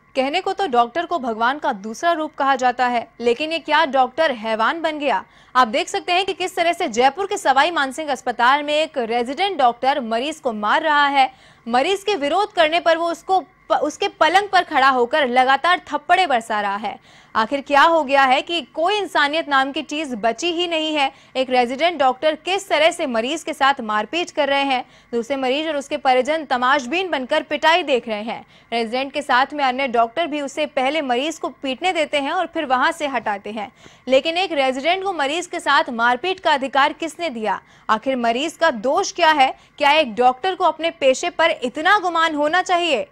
कहने को तो डॉक्टर को भगवान का दूसरा रूप कहा जाता है, लेकिन ये क्या डॉक्टर हैवान बन गया। आप देख सकते हैं कि किस तरह से जयपुर के सवाई मानसिंह अस्पताल में एक रेजिडेंट डॉक्टर मरीज को मार रहा है। मरीज के विरोध करने पर वो उसके पलंग पर खड़ा होकर लगातार थप्पड़े बरसा रहा है। आखिर क्या हो गया है कि कोई इंसानियत नाम की चीज बची ही नहीं है। एक रेजिडेंट डॉक्टर किस तरह से मरीज के साथ मारपीट कर रहे हैं, दूसरे मरीज और उसके परिजन तमाशबीन बनकर पिटाई देख रहे हैं। रेजिडेंट के साथ में अन्य डॉक्टर भी उससे पहले मरीज को पीटने देते हैं और फिर वहां से हटाते हैं। लेकिन एक रेजिडेंट को मरीज के साथ मारपीट का अधिकार किसने दिया? आखिर मरीज का दोष क्या है? क्या एक डॉक्टर को अपने पेशे पर इतना गुमान होना चाहिए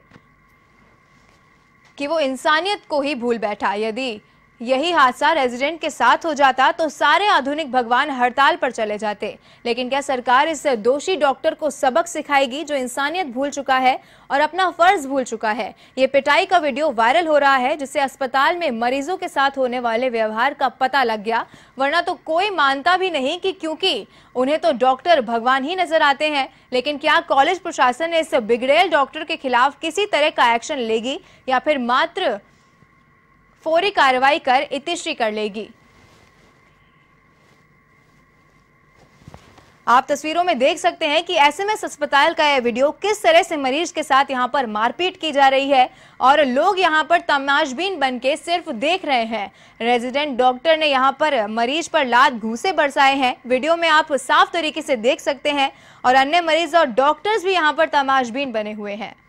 कि वो इंसानियत को ही भूल बैठा? यदि यही हादसा रेजिडेंट के साथ हो जाता तो सारे आधुनिक भगवान हड़ताल पर चले जाते। लेकिन क्या सरकार इस दोषी डॉक्टर को सबक सिखाएगी जो इंसानियत भूल चुका है और अपना फर्ज भूल चुका है? ये पिटाई का वीडियो वायरल हो रहा है, जिससे अस्पताल में मरीजों के साथ होने वाले व्यवहार का पता लग गया। वरना तो कोई मानता भी नहीं कि क्योंकि उन्हें तो डॉक्टर भगवान ही नजर आते हैं। लेकिन क्या कॉलेज प्रशासन इस बिगड़ैल डॉक्टर के खिलाफ किसी तरह का एक्शन लेगी या फिर मात्र फौरी कार्रवाई कर इतिश्री कर लेगी? आप तस्वीरों में देख सकते हैं कि एसएमएस अस्पताल का यह वीडियो किस तरह से मरीज के साथ यहां पर मारपीट की जा रही है और लोग यहां पर तमाशबीन बनके सिर्फ देख रहे हैं। रेजिडेंट डॉक्टर ने यहां पर मरीज पर लात घूंसे बरसाए हैं। वीडियो में आप साफ तरीके से देख सकते हैं और अन्य मरीज और डॉक्टर्स भी यहां पर तमाशबीन बने हुए हैं।